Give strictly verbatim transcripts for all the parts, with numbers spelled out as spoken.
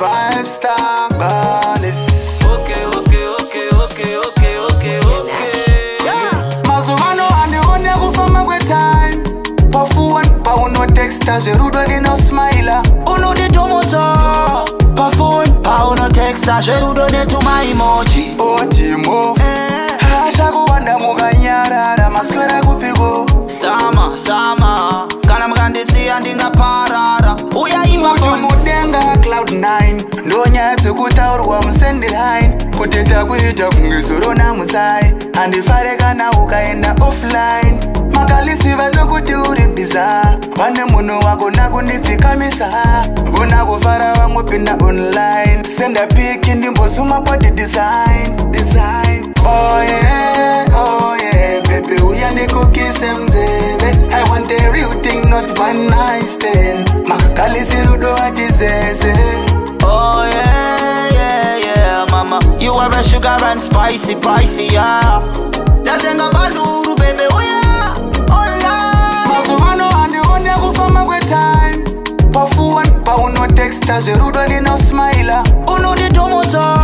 five star goddess. Okay, okay, okay, okay, okay, okay, okay. Yeah. Mazuvano ande one kufama kwe time. Pafuan pa uno texta jerudo ni no smile. Uno di tomoto. Pafuan pa uno texta jerudo ni tuma emoji. Otimo. Hasha kuwanda muganyarara maskara kupigo. Sama, sama. Kana mkandisi andinga parara. Uya ima phone. Mudenga cloud nine. Ndonya tukutaurwa msendi line. Kuteta kuita kungisoro na musai. Andifare kana ukaenda offline. Makalisi vano kuti uri biza. Wane muno wako nakunditsi kamisa. Unakufara wamwe pinda online. Senda pic ndimbo suma body design. Design. Oh yeah, oh yeah. Baby uya nikukise mzebe. I want a real thing, not one night stand. Makalisi rudo adizeze. Oh yeah, yeah, yeah, mama. You are a sugar and spicy, pricey, yeah. Datenga banduru, baby, oh yeah, oh yeah. Mazuvano andi one kufama kwe time. Pafuan pa uno texta jerudo ni no smile. Uno di tomoto.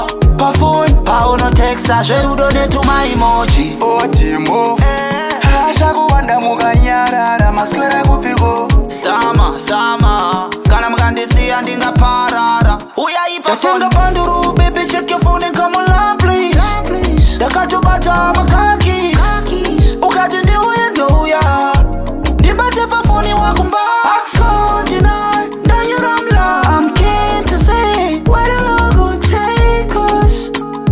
Pafuan pa uno texta jerudo ni tuma emoji. Otimo. Hasha kuwanda muganyarara maskara kupigo. Sama, sama. Kana mkandisi andinga parara. Uya ipa phone. Datenga banduru, baby, check your phone and come along, please. Dakatu bata makakis. Ukati ndi uya ndo uya. Dibate pa phone wakumba. I can't deny that you're I'm love. I'm keen to see where the love gon' take us.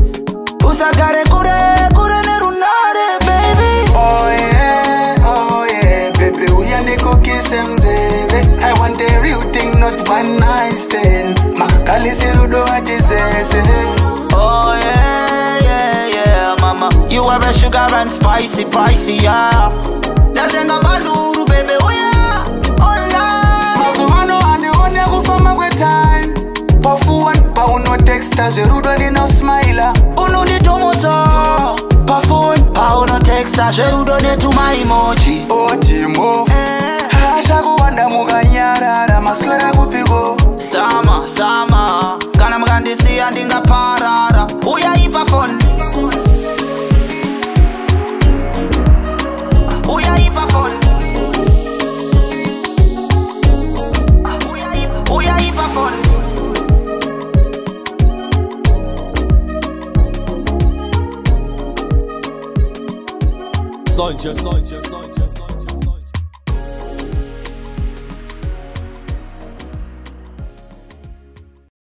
Usagare kure, kure nerunare, baby. Oh yeah, oh yeah. Baby uya nikukise mzebe. I want a real thing, not one night stand. Makalisi rudo adizeze. Oh yeah, yeah, yeah, mama. You are a sugar and spicy, pricey, yeah. Datenga banduru, baby, oh yeah, oh yeah. Mazuvano andi one kufama kwe time. Pafuan pa uno texta jerudo ni no smile. Uno di tomoto. Pafuan pa uno texta jerudo ni tuma emoji. Otimo. Hasha kuwanda muganyarara maskara kupigo. Sama, sama. Kana mkandisi andinga parara. Uya ipa phone. Uya ipa phone. Uya ipa, uya ipa phone. Sonja, Sonja.